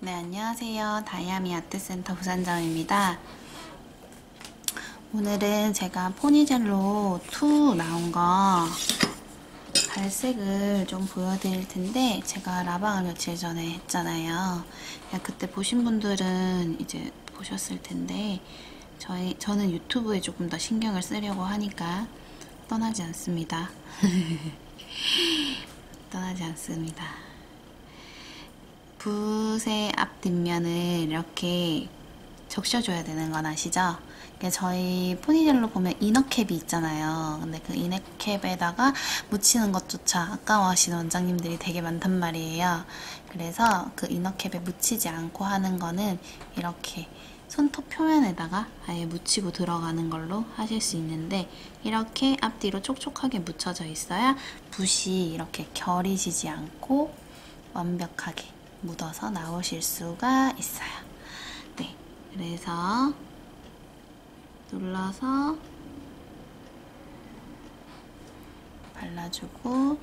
네, 안녕하세요. 다이아미 아트센터 부산점입니다. 오늘은 제가 포니젤로 2 나온 거 발색을 좀 보여드릴 텐데, 제가 라방을 며칠 전에 했잖아요. 그때 보신 분들은 이제 보셨을 텐데, 저는 유튜브에 조금 더 신경을 쓰려고 하니까 떠나지 않습니다. 떠나지 않습니다. 붓의 앞 뒷면을 이렇게 적셔줘야 되는 건 아시죠? 저희 포니젤로 보면 이너캡이 있잖아요. 근데 그 이너캡에다가 묻히는 것조차 아까워하시는 원장님들이 되게 많단 말이에요. 그래서 그 이너캡에 묻히지 않고 하는 거는 이렇게 손톱 표면에다가 아예 묻히고 들어가는 걸로 하실 수 있는데, 이렇게 앞뒤로 촉촉하게 묻혀져 있어야 붓이 이렇게 결이 지지 않고 완벽하게 묻어서 나오실 수가 있어요. 네, 그래서 눌러서 발라주고,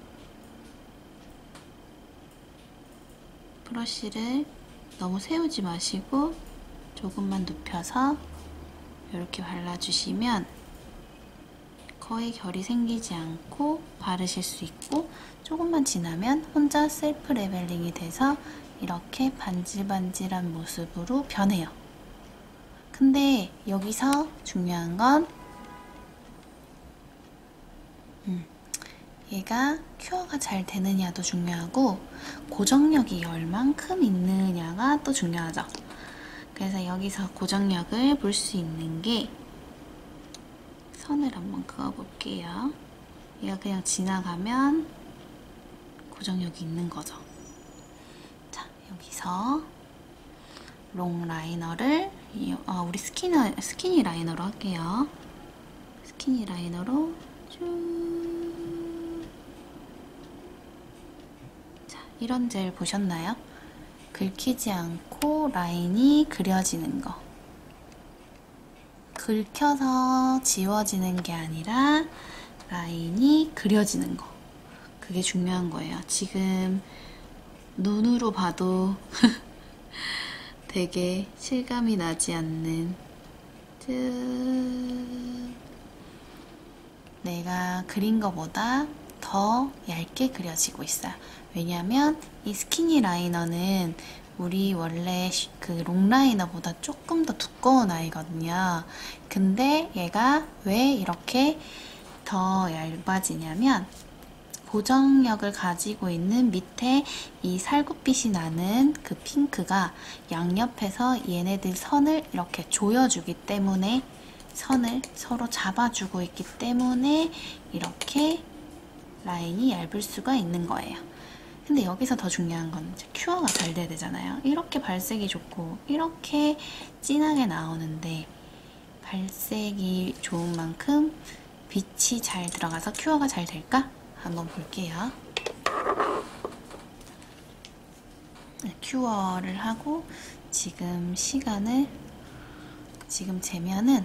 브러쉬를 너무 세우지 마시고 조금만 눕혀서 이렇게 발라주시면 거의 결이 생기지 않고 바르실 수 있고, 조금만 지나면 혼자 셀프 레벨링이 돼서 이렇게 반질반질한 모습으로 변해요. 근데 여기서 중요한 건 얘가 큐어가 잘 되느냐도 중요하고, 고정력이 얼만큼 있느냐가 또 중요하죠. 그래서 여기서 고정력을 볼 수 있는 게, 선을 한번 그어볼게요. 얘가 그냥 지나가면 고정력이 있는 거죠. 자, 여기서 롱 라이너를 우리 스키니 라이너로 할게요. 스키니 라이너로 쭉. 자, 이런 젤 보셨나요? 긁히지 않고 라인이 그려지는 거. 긁혀서 지워지는 게 아니라 라인이 그려지는 거. 그게 중요한 거예요. 지금 눈으로 봐도 되게 실감이 나지 않는, 내가 그린 거보다 더 얇게 그려지고 있어요. 왜냐면 이 스키니 라이너는 우리 원래 그 롱라이너보다 조금 더 두꺼운 아이거든요. 근데 얘가 왜 이렇게 더 얇아지냐면, 고정력을 가지고 있는 밑에 이 살구빛이 나는 그 핑크가 양옆에서 얘네들 선을 이렇게 조여주기 때문에, 선을 서로 잡아주고 있기 때문에 이렇게 라인이 얇을 수가 있는 거예요. 근데 여기서 더 중요한 건 큐어가 잘 돼야 되잖아요. 이렇게 발색이 좋고 이렇게 진하게 나오는데, 발색이 좋은 만큼 빛이 잘 들어가서 큐어가 잘 될까? 한번 볼게요. 큐어를 하고 지금 시간을 재면은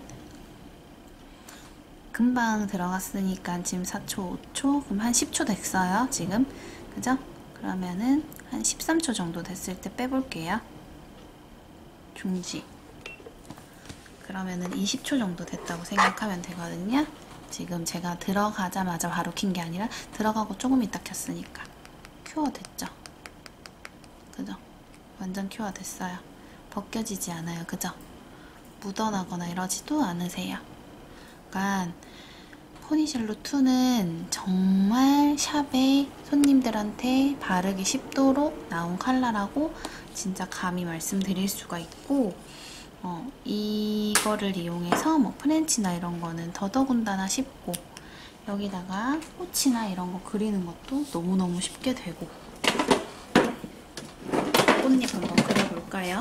금방 들어갔으니까 지금 4초, 5초, 그럼 한 10초 됐어요, 지금. 그죠? 그러면은 한 13초 정도 됐을 때 빼볼게요. 중지. 그러면은 20초 정도 됐다고 생각하면 되거든요. 지금 제가 들어가자마자 바로 킨 게 아니라 들어가고 조금 있다 켰으니까 큐어 됐죠? 그죠? 완전 큐어 됐어요. 벗겨지지 않아요. 그죠? 묻어나거나 이러지도 않으세요. 그러니까 포니젤로 2는 정말 샵에 손님들한테 바르기 쉽도록 나온 컬러라고 진짜 감히 말씀드릴 수가 있고, 이거를 이용해서 뭐 프렌치나 이런 거는 더더군다나 쉽고, 여기다가 꽃이나 이런 거 그리는 것도 너무너무 쉽게 되고. 꽃잎 한번 그려볼까요?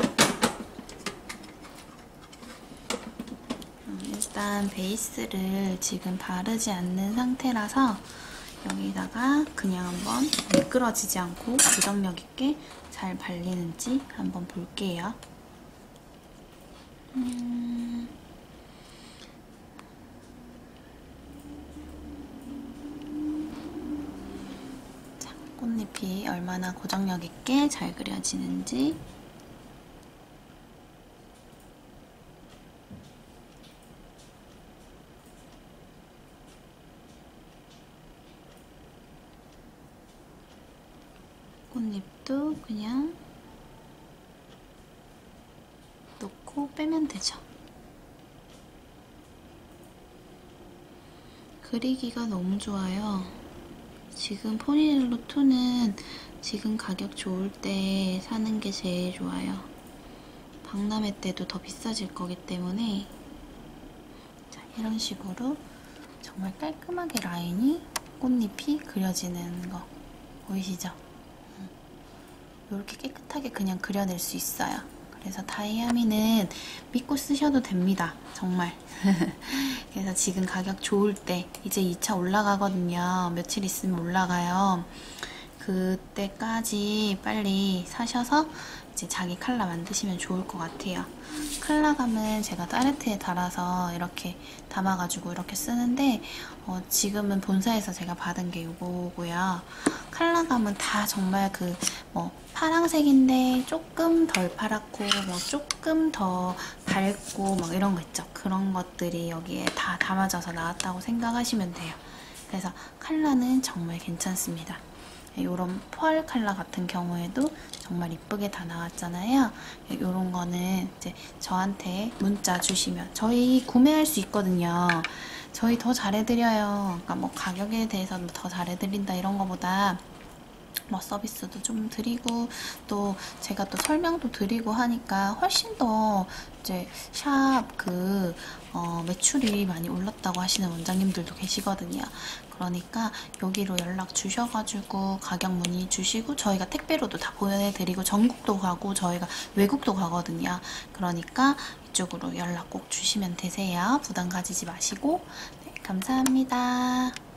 일단 베이스를 지금 바르지 않는 상태라서 여기다가 그냥 한번 미끄러지지 않고 고정력 있게 잘 발리는지 한번 볼게요. 자, 꽃잎이 얼마나 고정력 있게 잘 그려지는지. 꽃잎도 그냥 놓고 빼면 되죠. 그리기가 너무 좋아요. 지금 포니넬로 2는 지금 가격 좋을 때 사는 게 제일 좋아요. 박람회 때도 더 비싸질 거기 때문에. 자, 이런 식으로 정말 깔끔하게 라인이, 꽃잎이 그려지는 거 보이시죠? 이렇게 깨끗하게 그냥 그려낼 수 있어요. 그래서 다이아미는 믿고 쓰셔도 됩니다. 정말. 그래서 지금 가격 좋을 때, 이제 2차 올라가거든요. 며칠 있으면 올라가요. 그때까지 빨리 사셔서 이제 자기 컬러 만드시면 좋을 것 같아요. 컬러감은 제가 따르트에 달아서 이렇게 담아가지고 이렇게 쓰는데, 지금은 본사에서 제가 받은 게 이거고요. 컬러감은 다 정말 파랑색인데 조금 덜 파랗고 조금 더 밝고 이런 거 있죠. 그런 것들이 여기에 다 담아져서 나왔다고 생각하시면 돼요. 그래서 컬러는 정말 괜찮습니다. 이런 펄 컬러 같은 경우에도 정말 이쁘게 다 나왔잖아요. 이런 거는 이제 저한테 문자 주시면 저희 구매할 수 있거든요. 저희 더 잘해드려요. 그러니까 가격에 대해서 더 잘해드린다 이런 거보다 서비스도 좀 드리고 또 제가 또 설명도 드리고 하니까 훨씬 더 이제 샵 매출이 많이 올랐다고 하시는 원장님들도 계시거든요. 그러니까 여기로 연락 주셔가지고 가격 문의 주시고 저희가 택배로도 다 보내드리고 전국도 가고 저희가 외국도 가거든요. 그러니까 이쪽으로 연락 꼭 주시면 되세요. 부담 가지지 마시고. 네, 감사합니다.